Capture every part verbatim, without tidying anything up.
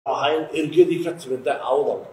ahayn ergadii ka timida awdal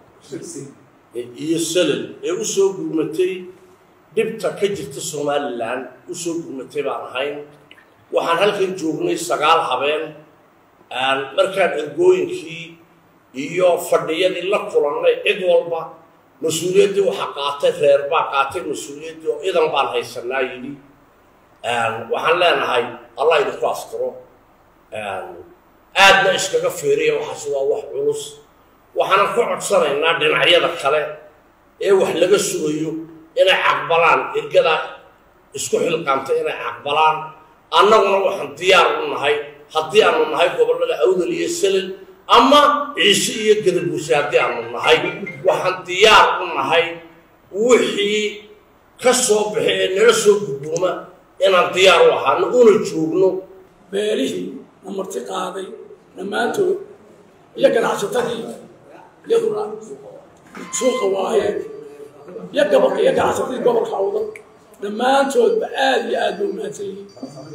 iyo salal ee u soo gurmatay dibta ka jirta Soomaaliland u soo gurmatay baan ahayn waxaan halkan joognay sagaal habeen aan markaan ergooyinkii iyo fadhiyadii la kulannay cid walba mas'uuliyadii waxa qaatay reer baa qaatay mas'uuliyadii oo idan baan haysanaa yiri aan waxaan leenahay Allah idinku astiro aan aadna iskaga feeriyo waxa soo wax culus waxaan ku codsanaynaa dhinacyada kale ee wax laga sugayo inay aqbalaan ergada isku xilqaamta inay aqbalaan annaguna waxaan diyaar u nahay haddii aanu nahay gobolada awdal iyo salal ama ciise iyo gadabuusi haddii aanu nahay waxaan diyaar u nahay wixii ka soo bixi ee nala soo gudbooma inaan diyaar u ahaano una joogno beelihii namarti qaaday dhammaantood iyo ganacsatadii iyaduna suuqa waaye iyo gobolka iyo ganacsatadii gobolka awdal dhammaantoodba aad iyo aad buu mahadsan yihiin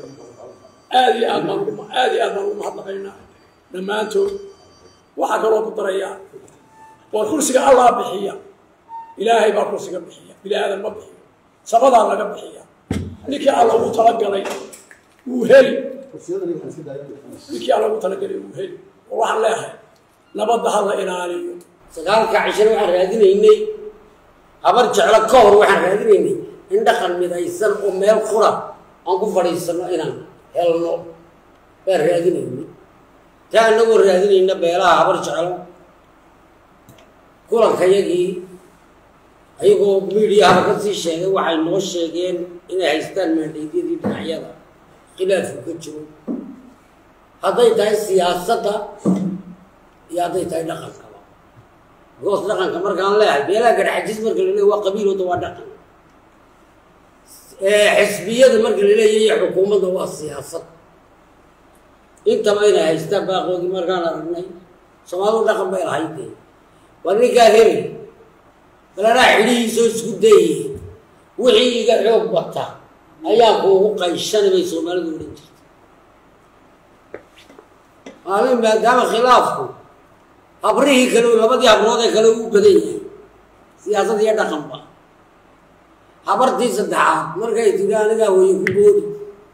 aad iyo aad baan aad iyo aad baan ugu mahadnaqaynaa dhammaantood waxaa kaloo ku darayaa waa kursiga allah bixiya ilaahay baa kursiga bixiya bini aadan ma bixiyo sabadaa laga bixiya ninkii alla ugu talagalay wuu heli ninkii alla ugu talagalay wuu heli oo waxaan leeyahay nabadda ha la ilaaliyo sagaalka cishir waxaan raadinaynay habar jeclo ka hor waxaan raadinaynay in dhaqan midaysan oo meel qura aan ku fadhiisano inaan helno baan raadinaynay taa anagoo raadinayna beelaha habar jeclo kulankayagii ayagoo miidiyaha ka sii sheegay waxay noo sheegeen inay haystaan maandhaydyadii dhinacyada khilaafku ka jiro hadday tahay siyaasadda iyo hadday tahay dhaqankaba goos dhaqanka markaan leeyahay beelaha garxajis marka la leeyahay waa qabiilooda waa dhaqan xisbiyada marka la leeyahay xukuumadda waa siyaasad intaba inay haystaan baaqoodii markaan aragnay Soomaalidu dhaqan bay lahayd waa ninkaa heli balanaa xidhihiisoo isku dayay wixii iga xoog bata ayaa kuugu qayshanay Soomaalidu odhan jirtay maalin maadaama khilaafku habrihii kale labadii habrood ee kale u badan yahay siyaasad iyo dhaqanba habartii saddexaad markay tiri anigaa way ku boodi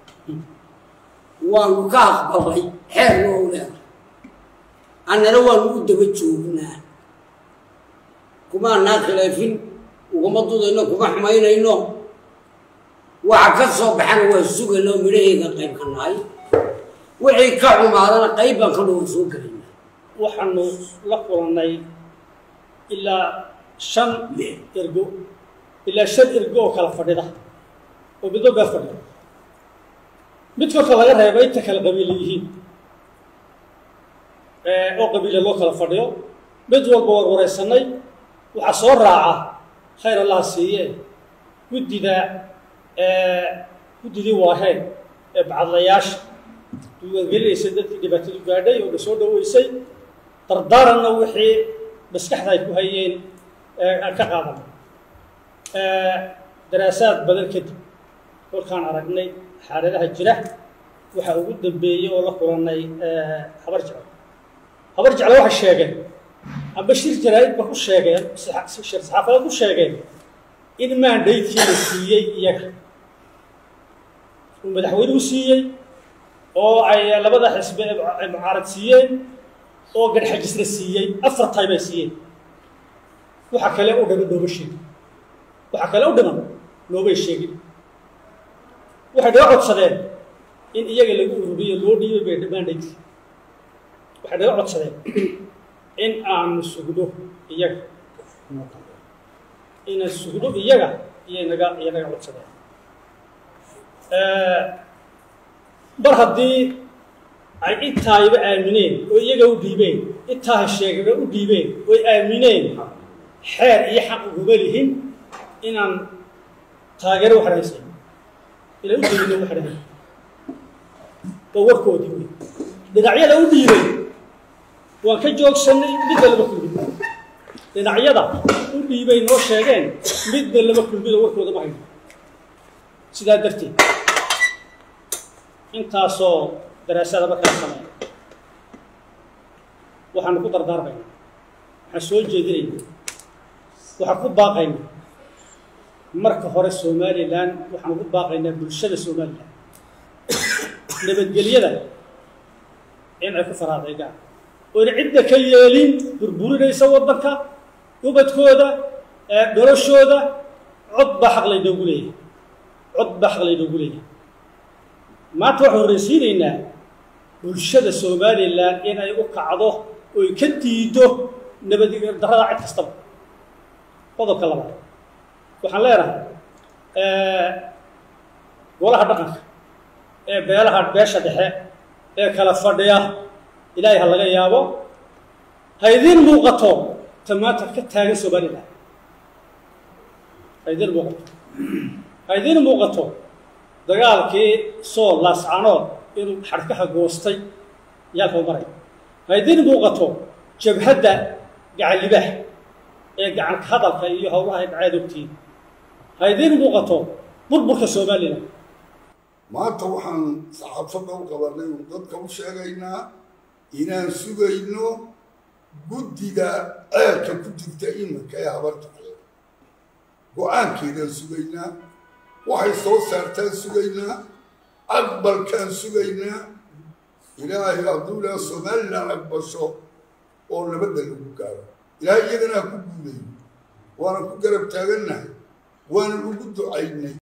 waanu ka aqbalay xeer loo leeyahay annana waanu u daba joognaa kuma naa khilaafin ugama dudayno kuma xumaynayno waxa ka soo baxana waa sugayno midhaheeda qayb ka nahay wixii ka xumaadana qayb baan ka loo soo galayna waxaanu la kulannay ilaa shan ergo ilaa shan ergo oo kala fadhida oo midba baa fadhida mid kolka laga reebay inta kala qabiila yihiin oo qabiila loo kala fadhiyo mid walba war waraysanay waxaa soo raaca khayr allah siiye guddida guddidii waaheen ee bacadlayaasha duwangelinaysa dadkii dhibaatadu gaadhay oo la soo dhaweysay dardaaranna wixii maskaxda ay ku hayeen ka qaadan daraasaad badan kadib kolkaan aragnay xaaladaha jira waxa ugu dambeeyey oo la kulannay habar jeclo habar jeclo waxay sheegeen amba shir jaraa'id ba ku sheegeen shir saxaafadeed ku sheegeen in maandhaydkii la siiyey iyaga uu madaxweynuhu siiyey oo ay labada xisbi ay mucaarad siiyeen oo garxajisna siiyey afar tay bay siiyeen waxa kale oo dhagan nooma sheegin waxa kale oo dhagan noomay sheegin waxay naga codsadeen in iyaga lagu ururiyo loo dhiibay bay maandhaydkii waxay naga codsadeen in aanu sugno iyaga inaan sugno iyaga iyo naga iyo naga codsadeen mar haddii ay intaayba aamineen oo iyaga u dhiibeen intaa sheegana u dhiibeen oy aamineen xeer iyo xaq uguma lihin inaan taageero u xidhaysay inaan u dhiibino u xidhay oo warkoodii wey dhinacyada u dhiibay waan ka joogsanay midba laba kulmid dhinacyada u dhiibay noo sheegeen midba laba kulmid oo warkooda ma hayno sidaa darteed intaasoo daraasada markaa sameeya waxaan ku dardaarmayna waxaan soo jeedinayna waxaan ku baaqayna marka hore Somaliland waxaan ku baaqaynaa bulshada Somaliland nabadgelyada in ay ku faraadaygaan oo cidda ka yeelin burburinaysa wadanka ubadkooda noloshooda cod ba xaq lay doogu leeyahay cod ba xaq lay doogu leeyahay maanta waxaan horeysiinaynaa bulshada Somaliland in ay u kacdo oo ay ka diido nabadgelyo darrada cid kastaba qodobka labaad waxaan leeyahay ee golaha dhaqanka ee beelaha beesha dhexe ee kala fadhiya ilaahay ha laga yaabo haydin muuqato tamaata ka taagan Somaliland haydin muuqato haydin muuqato dagaalkii soo laascanood inuu xarkaha goostay yaa ka maray haydin muuqato jabhadda gacan libaax ee gacan ka hadalka iyo hawlaha ay caadogtiin haydin muuqato burburka Somaliland maanta waxaan saxaafadda u qabanay dadka u sheegaynaa inaan sugayno guddiga ceelka ku jirta iminka ee habarta go-aankeedaan sugaynaa waxay soo saartaan sugaynaa aqbalkaan sugaynaa ilaahay hadduu ilaa Somaliland aqbasho oo nabadda lagu gaaro ilaahay iyagana ha ku guuleeyo waana ku garab taagannahay waana ugu ducaynay